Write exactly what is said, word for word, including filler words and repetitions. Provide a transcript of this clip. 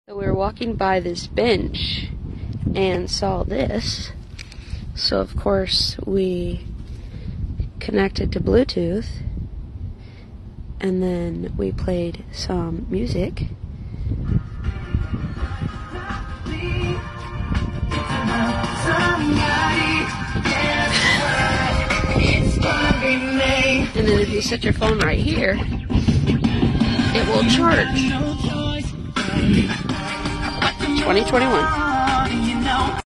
So we were walking by this bench and saw this. So of course we connected to Bluetooth and then we played some music. And then if you set your phone right here, it will charge. twenty twenty-one.